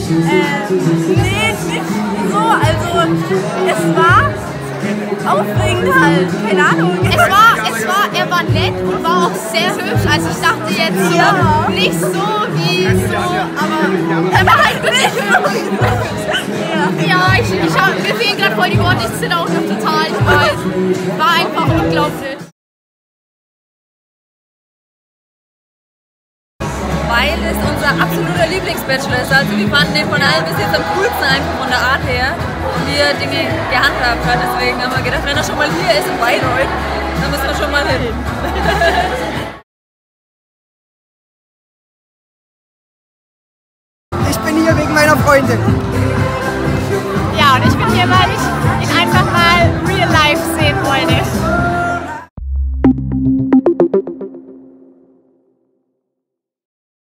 Nee, nicht so. Also, es war aufregend halt. Keine Ahnung. Er war nett und war auch sehr hübsch. Also ich dachte jetzt so, nicht so wie so, aber er war halt wirklich hübsch. Mir fehlen gerade voll die Worte, ich zitter auch noch total, ich weiß. War einfach unglaublich. Weil es unser absoluter Lieblingsbachelor ist. Also wir fanden den von allen bis jetzt am coolsten einfach von der Art her. Und wie er Dinge gehandhabt hat. Deswegen haben wir gedacht, wenn er schon mal hier ist in Bayreuth, dann müssen wir schon mal hin. Ich bin hier wegen meiner Freundin.